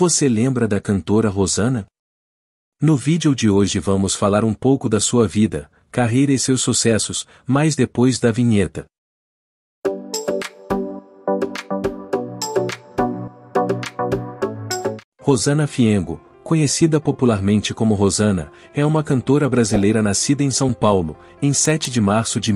Você lembra da cantora Rosana? No vídeo de hoje vamos falar um pouco da sua vida, carreira e seus sucessos, mas depois da vinheta. Rosana Fiengo, conhecida popularmente como Rosana, é uma cantora brasileira nascida em São Paulo, em 7 de março de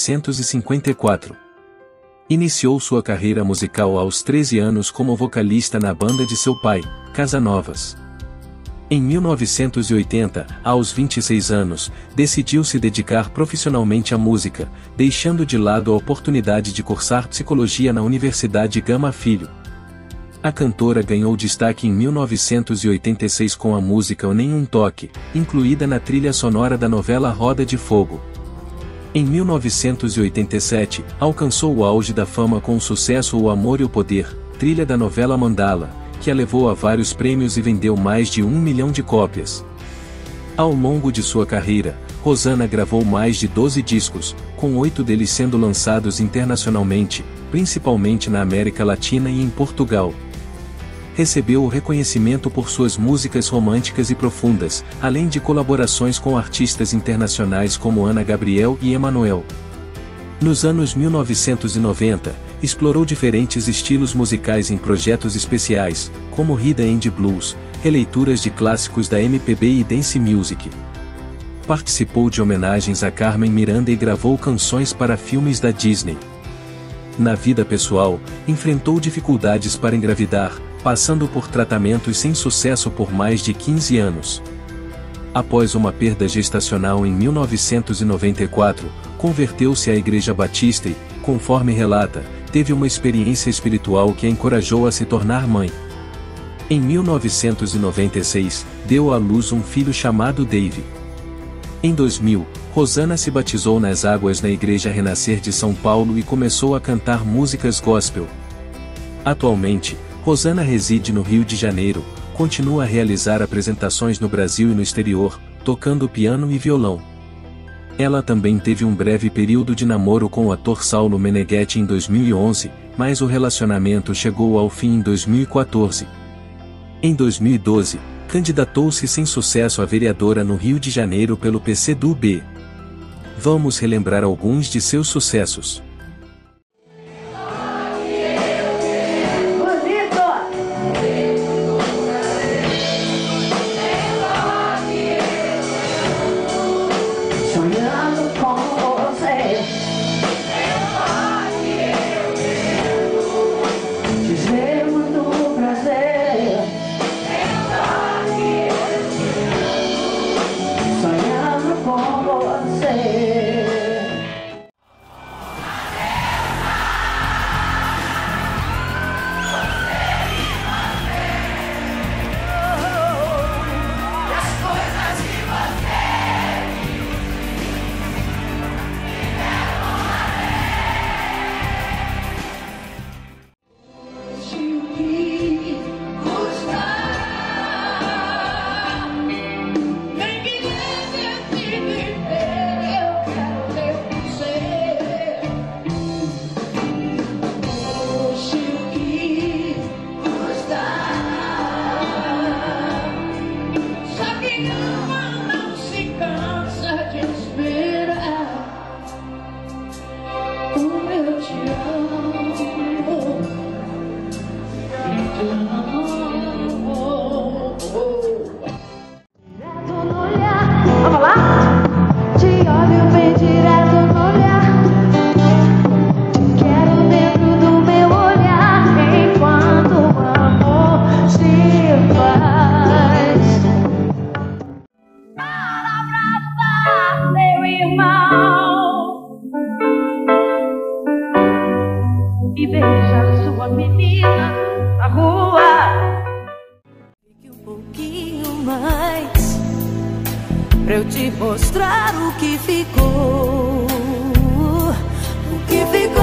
1954. Iniciou sua carreira musical aos 13 anos como vocalista na banda de seu pai, Casanovas. Em 1980, aos 26 anos, decidiu se dedicar profissionalmente à música, deixando de lado a oportunidade de cursar psicologia na Universidade Gama Filho. A cantora ganhou destaque em 1986 com a música Nenhum Toque, incluída na trilha sonora da novela Roda de Fogo. Em 1987, alcançou o auge da fama com o sucesso O Amor e o Poder, trilha da novela Mandala, que a levou a vários prêmios e vendeu mais de 1 milhão de cópias. Ao longo de sua carreira, Rosana gravou mais de 12 discos, com 8 deles sendo lançados internacionalmente, principalmente na América Latina e em Portugal. Recebeu o reconhecimento por suas músicas românticas e profundas, além de colaborações com artistas internacionais como Ana Gabriel e Emanuel. Nos anos 1990, explorou diferentes estilos musicais em projetos especiais, como Rhythm and Blues, releituras de clássicos da MPB e Dance Music. Participou de homenagens a Carmen Miranda e gravou canções para filmes da Disney. Na vida pessoal, enfrentou dificuldades para engravidar, passando por tratamentos sem sucesso por mais de 15 anos. Após uma perda gestacional em 1994, converteu-se à Igreja Batista e, conforme relata, teve uma experiência espiritual que a encorajou a se tornar mãe. Em 1996, deu à luz um filho chamado Dave. Em 2000, Rosana se batizou nas águas na Igreja Renascer de São Paulo e começou a cantar músicas gospel. Atualmente, Rosana reside no Rio de Janeiro, continua a realizar apresentações no Brasil e no exterior, tocando piano e violão. Ela também teve um breve período de namoro com o ator Saulo Meneghetti em 2011, mas o relacionamento chegou ao fim em 2014. Em 2012, candidatou-se sem sucesso a vereadora no Rio de Janeiro pelo PCdoB. Vamos relembrar alguns de seus sucessos. E beijar sua menina na rua. Fique um pouquinho mais pra eu te mostrar o que ficou. O que ficou.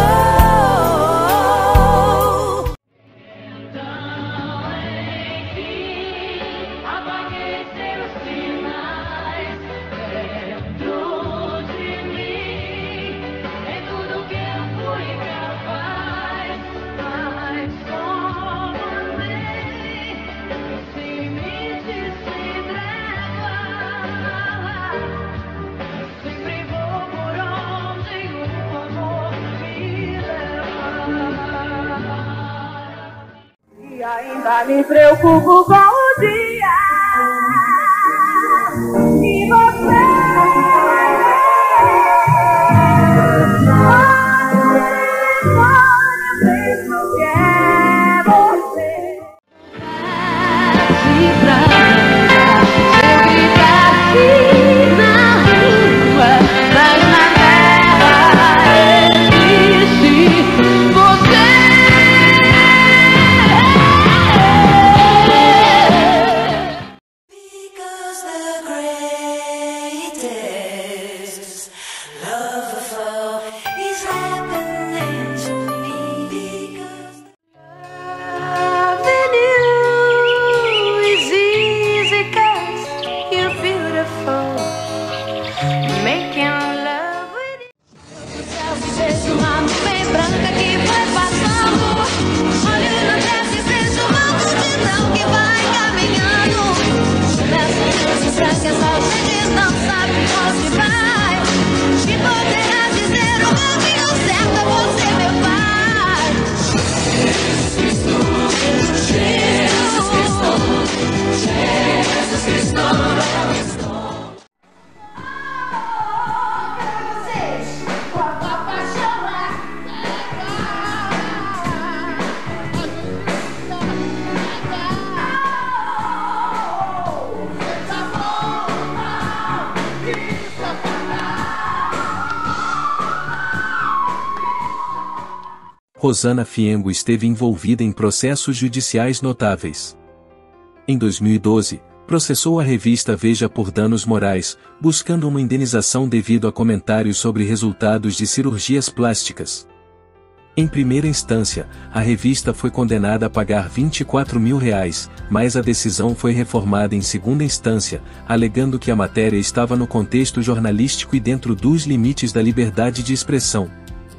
ainda me preocupo com o dia e você. Rosana Fiengo esteve envolvida em processos judiciais notáveis. Em 2012, processou a revista Veja por danos morais, buscando uma indenização devido a comentários sobre resultados de cirurgias plásticas. Em primeira instância, a revista foi condenada a pagar R$24 mil, mas a decisão foi reformada em segunda instância, alegando que a matéria estava no contexto jornalístico e dentro dos limites da liberdade de expressão.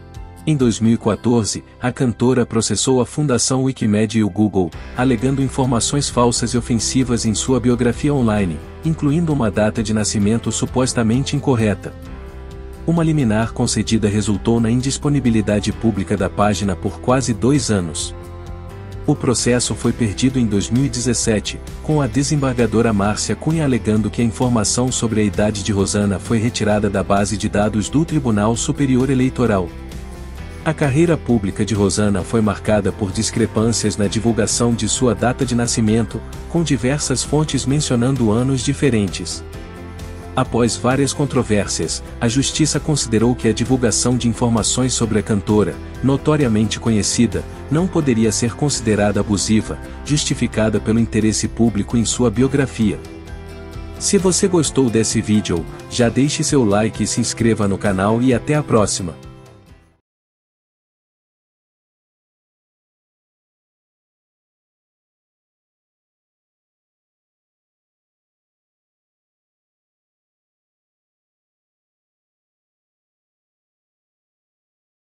Em 2014, a cantora processou a Fundação Wikimedia e o Google, alegando informações falsas e ofensivas em sua biografia online, incluindo uma data de nascimento supostamente incorreta. Uma liminar concedida resultou na indisponibilidade pública da página por quase 2 anos. O processo foi perdido em 2017, com a desembargadora Márcia Cunha alegando que a informação sobre a idade de Rosana foi retirada da base de dados do Tribunal Superior Eleitoral. A carreira pública de Rosana foi marcada por discrepâncias na divulgação de sua data de nascimento, com diversas fontes mencionando anos diferentes. Após várias controvérsias, a Justiça considerou que a divulgação de informações sobre a cantora, notoriamente conhecida, não poderia ser considerada abusiva, justificada pelo interesse público em sua biografia. Se você gostou desse vídeo, já deixe seu like e se inscreva no canal e até a próxima.